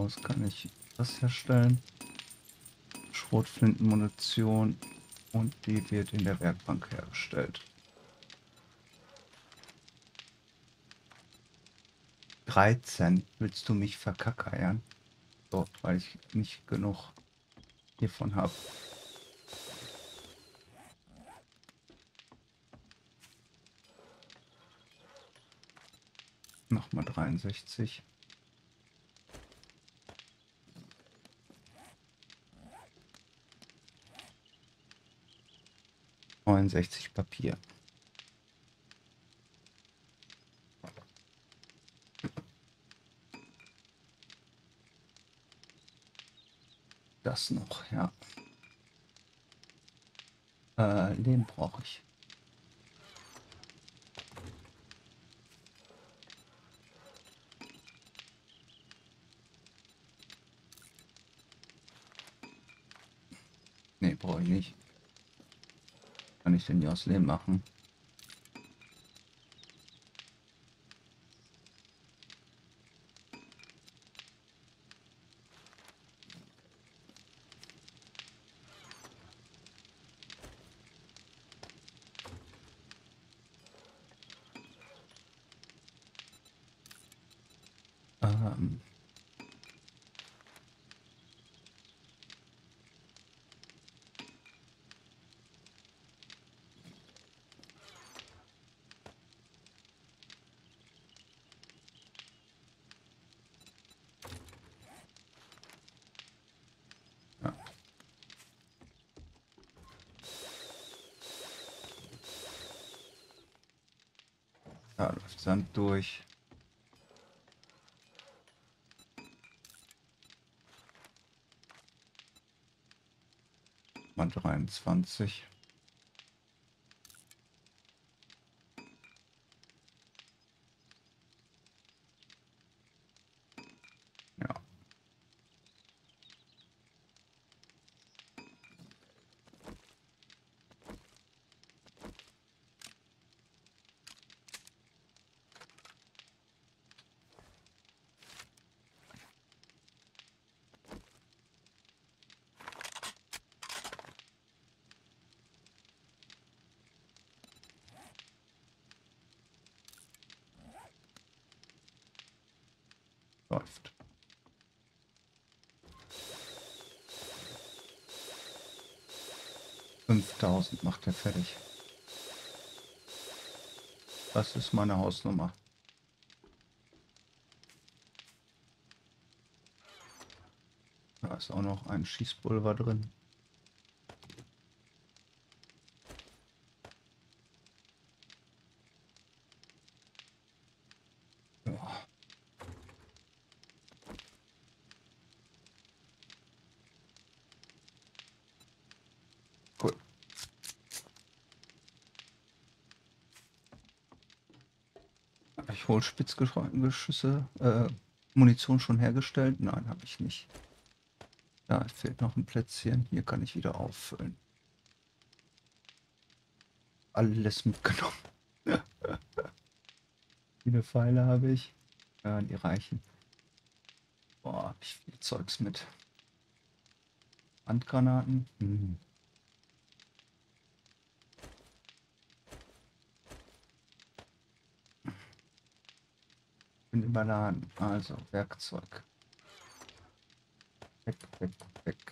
Daraus kann ich das herstellen. Schrotflintenmunition. Und die wird in der Werkbank hergestellt. 13. Willst du mich verkackeiern? So, weil ich nicht genug hiervon habe. Nochmal 63. 69 Papier. Das noch, ja. Lehm brauche ich. Nee, brauche ich nicht. Kann ich denn die aus Lehm machen? Ähm, ja. Da läuft Sand durch. Mal 23. Ja. Läuft. 5000 macht er fertig. Das ist meine Hausnummer. Da ist auch noch ein Schießpulver drin. Ja. Cool. Habe ich Hohlspitzgeschüsse, Munition schon hergestellt? Nein, habe ich nicht. Da fehlt noch ein Plätzchen. Hier kann ich wieder auffüllen. Alles mitgenommen. Viele Pfeile habe ich. Ja, die reichen. Boah, habe ich viel Zeugs mit. Handgranaten. Bin überladen. Also Werkzeug. Weg, weg, weg.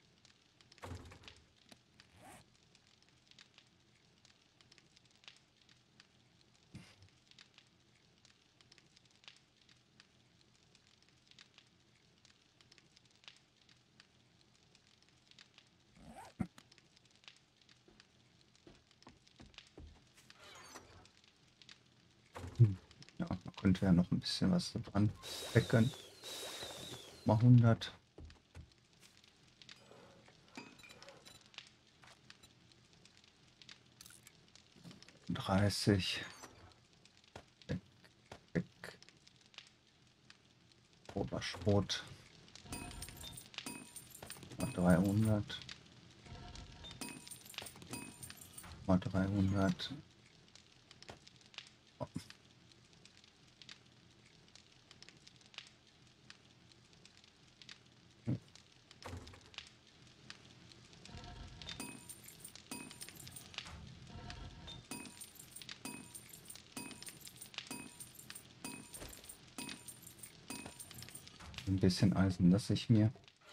Ja, man könnte ja noch ein bisschen was dran wecken. Mal 100. Dreißig. Weg, weg. Oberschrot. Mal 300. Mal 300. Ein bisschen Eisen lasse ich mir.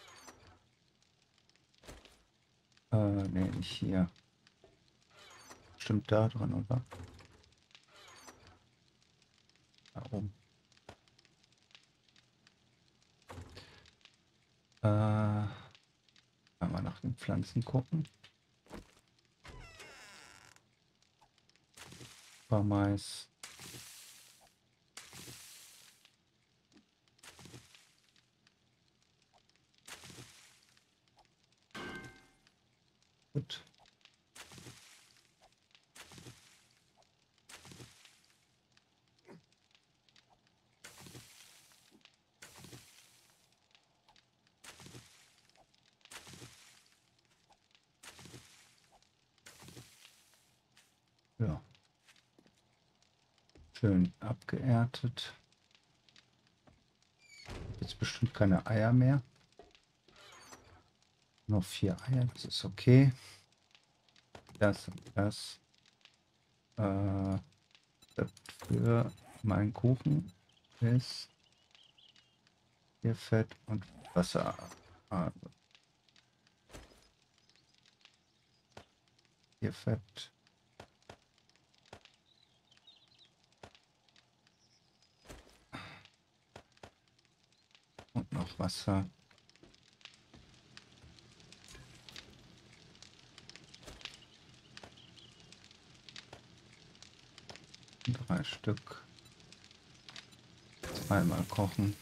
Nee, nicht hier. Stimmt da dran, oder? Da oben. Mal nach den Pflanzen gucken. War Mais. Gut. Ja. Schön abgeerntet. Jetzt bestimmt keine Eier mehr. Noch 4 Eier, das ist okay. Das und das. Für meinen Kuchen ist hier Fett und Wasser. Also hier Fett. Und noch Wasser. Drei Stück. Zweimal kochen.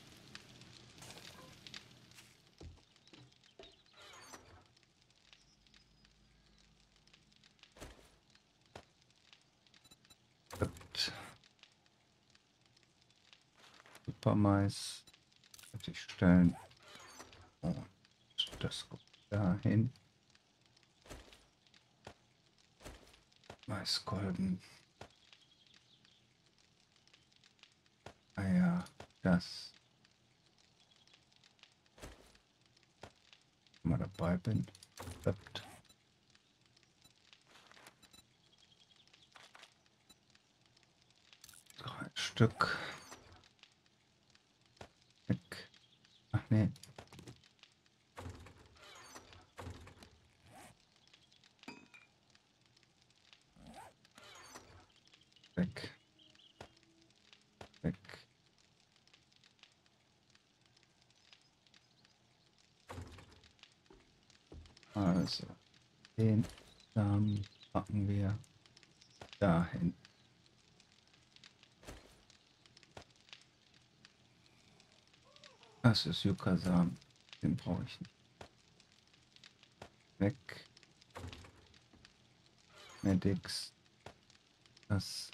Supermais fertigstellen. Und das kommt dahin. Maiskolben. Eier. Das. Wenn ich mal dabei bin. Klappt. Drei Stück. Weg. Ach nee. Weg. Weg. Also, den Samen packen wir dahin. Das ist Yucca-Samen. Den brauche ich nicht. Weg. Medix. Das.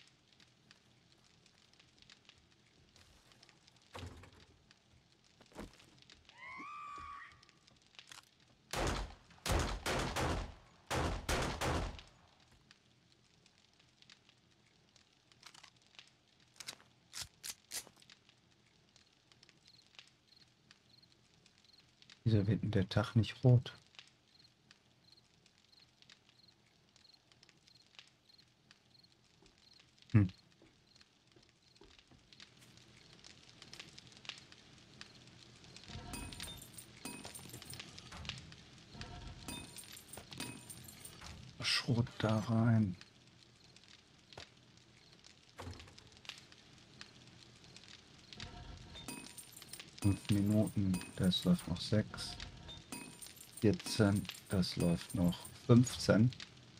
Wieso wird denn der Tag nicht rot? Hm. Schrot da rein. 5 Minuten, das läuft noch 6. 14, das läuft noch 15.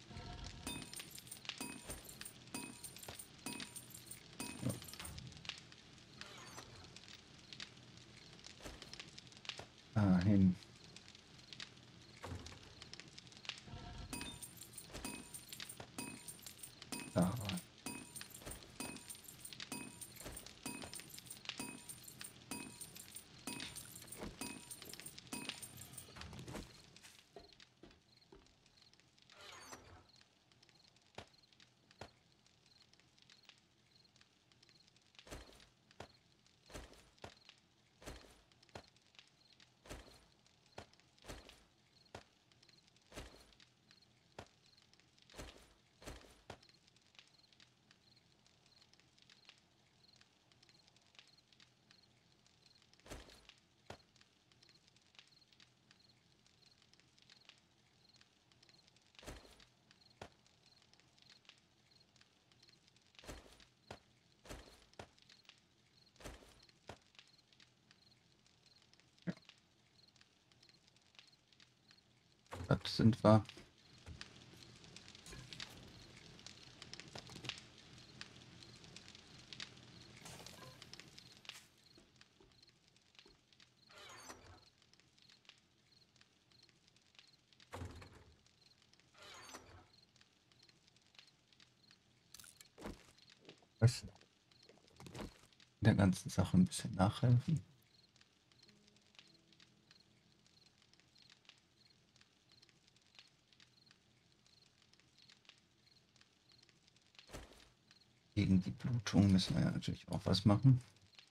So. Dahin. Da rein. sind wir. Was? Der ganzen Sache ein bisschen nachhelfen. Gegen die Blutung müssen wir ja natürlich auch was machen.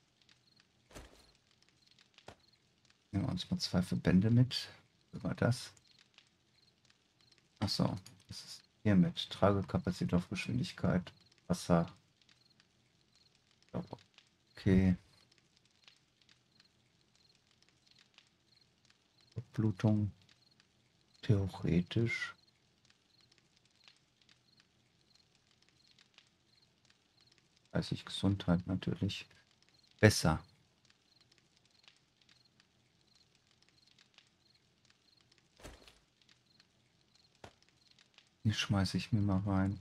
Nehmen wir uns mal 2 Verbände mit. Wie war das? Achso, das ist hier mit Tragekapazität auf Geschwindigkeit, Wasser. Okay, Blutung theoretisch. Weiß ich, Gesundheit natürlich besser. Die schmeiße ich mir mal rein.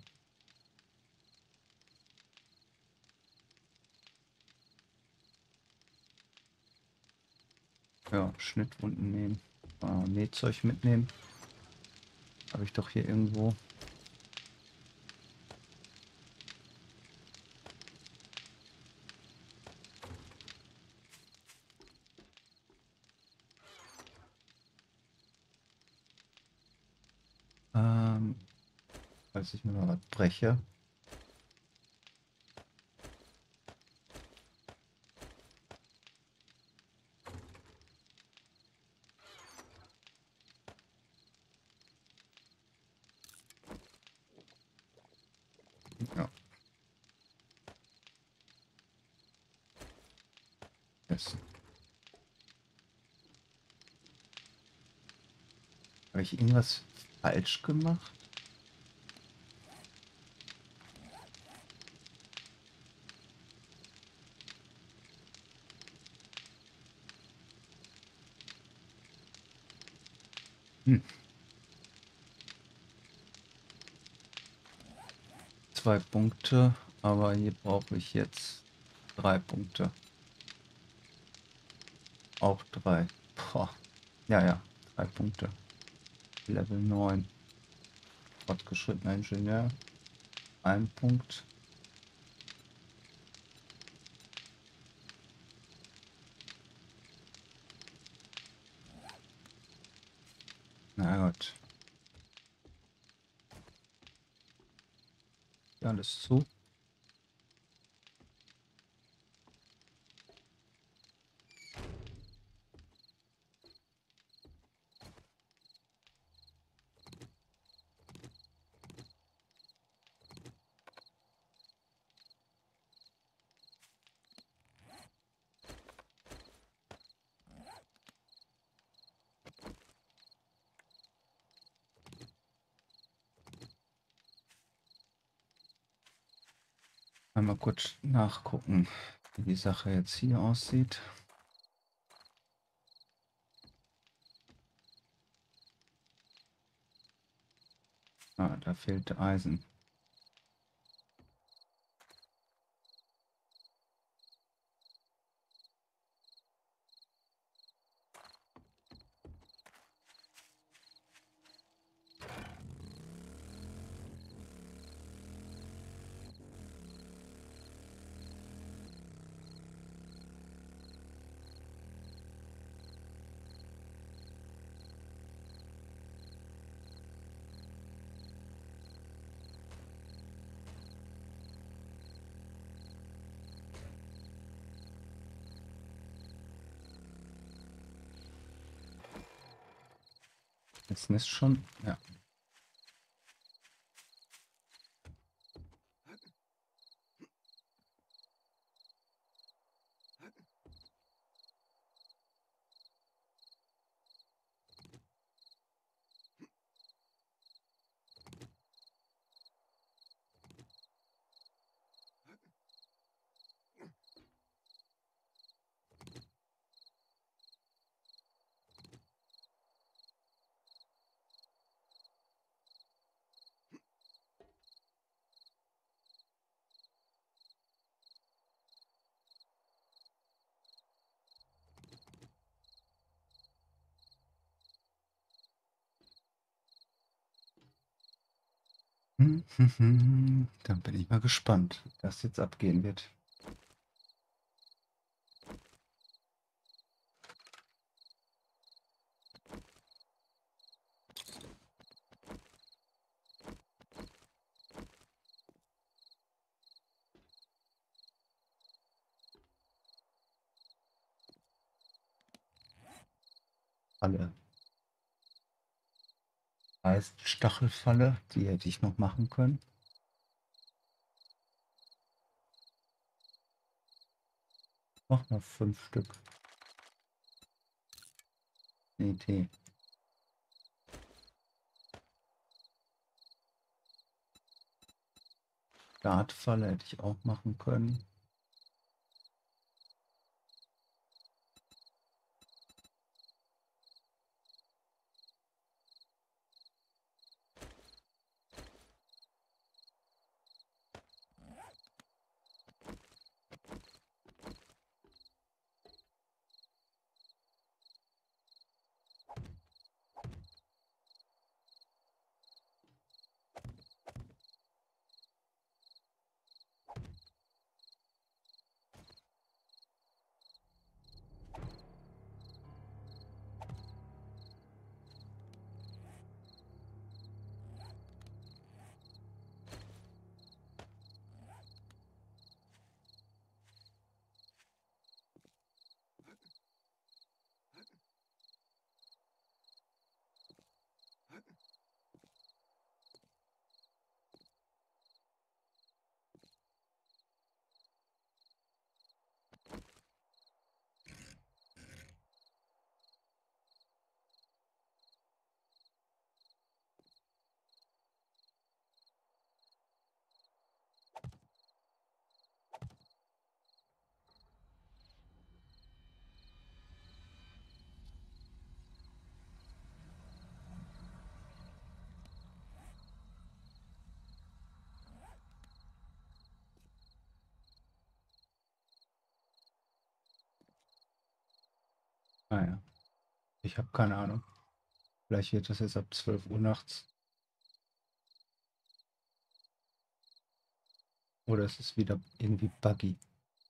Ja, Schnittwunden nehmen. Nähzeug mitnehmen. Habe ich doch hier irgendwo. Falls ich mir mal was breche. Ja. Yes. Habe ich irgendwas falsch gemacht? Hm. 2 Punkte, aber hier brauche ich jetzt 3 Punkte. Auch 3. Boah. Ja, ja, 3 Punkte. Level 9. Fortgeschrittener Ingenieur. 1 Punkt. Na gut. Alles zu. Einmal kurz nachgucken, wie die Sache jetzt hier aussieht. Ah, da fehlt Eisen. Das Nest schon, ja. Dann bin ich mal gespannt, wie das jetzt abgehen wird. Falle. Heißt Stachelfalle, die hätte ich noch machen können. Noch mal 5 Stück. Eine Idee. Dartfalle hätte ich auch machen können. Naja, ich habe keine Ahnung. Vielleicht wird das jetzt ab 12 Uhr nachts. Oder es ist wieder irgendwie buggy.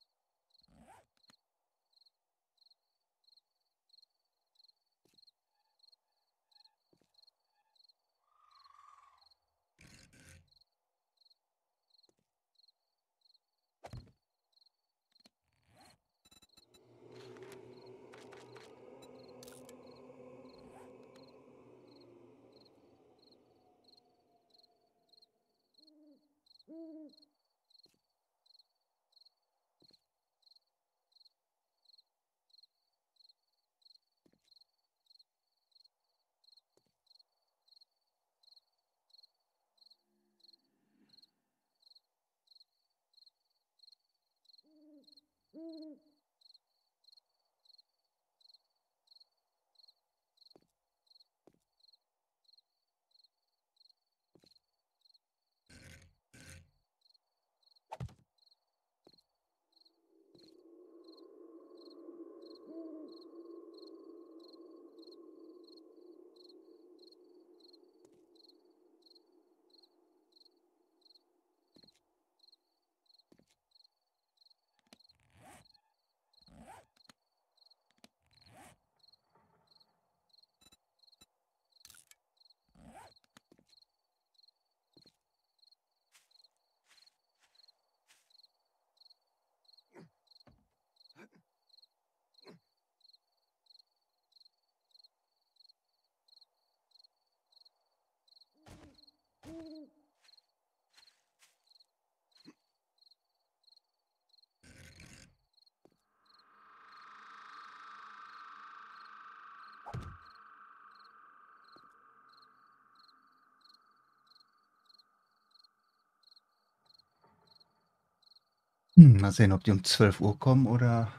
Mal sehen, ob die um 12 Uhr kommen oder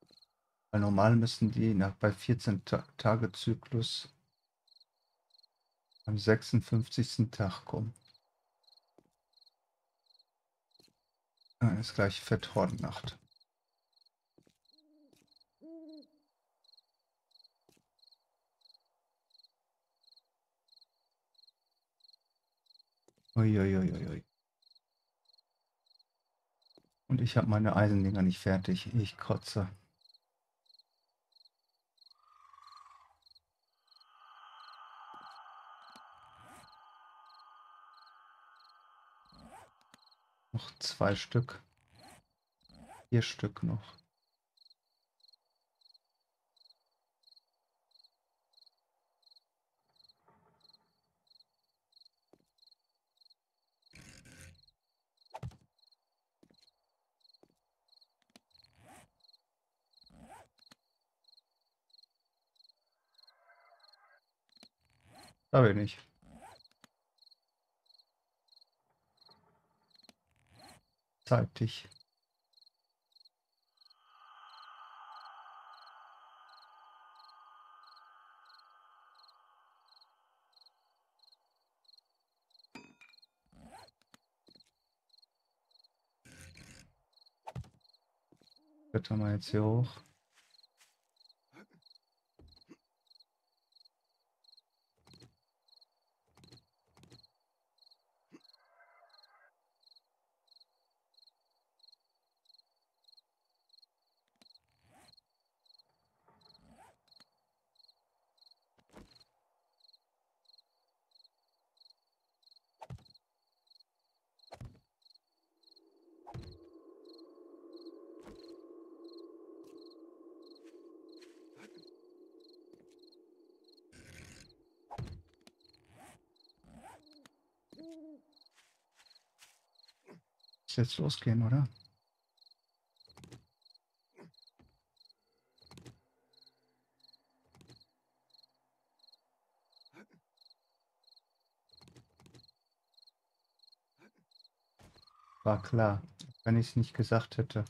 weil normal müssen die bei 14 Tage Zyklus am 56. Tag kommen. Dann ist gleich Fetthornnacht. Uiuiuiui. Und ich habe meine Eisendinger nicht fertig. Ich kotze. Noch 2 Stück. 4 Stück noch. Da bin ich. Zeig dich. Klettern wir jetzt hier hoch. Muss jetzt losgehen, oder? War klar, wenn ich es nicht gesagt hätte.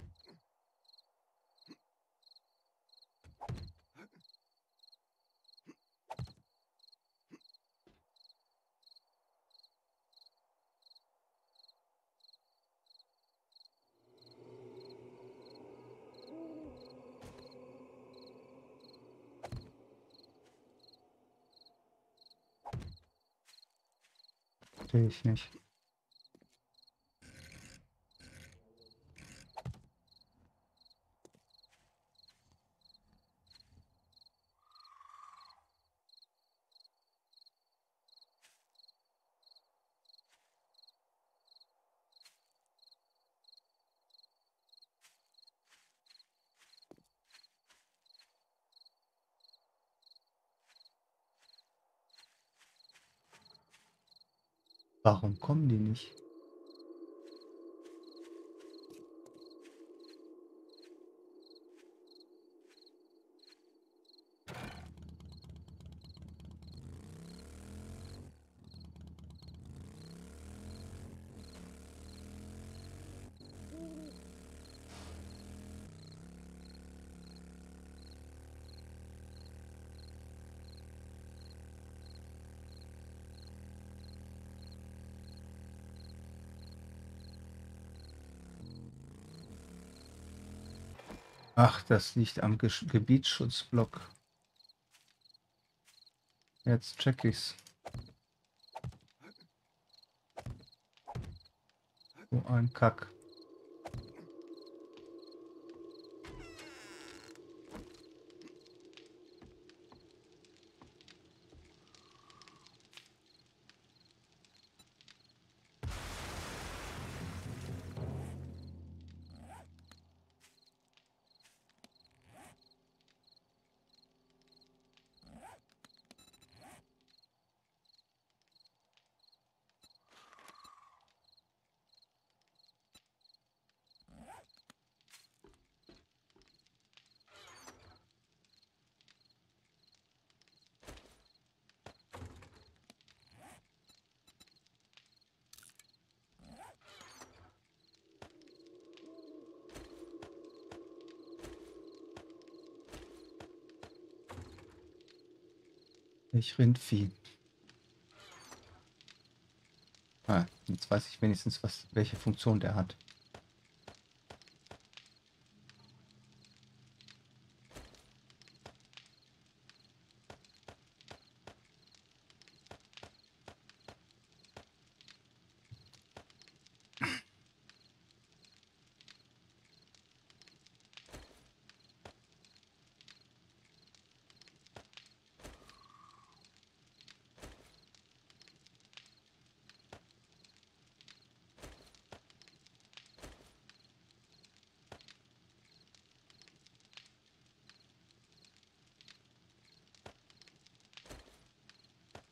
Verstehe ich nicht. Warum kommen die nicht? Ach, das liegt am Gebietsschutzblock. Jetzt check ich's. So ein Kack. Ich Rindvieh. Ah, jetzt weiß ich wenigstens, welche Funktion der hat.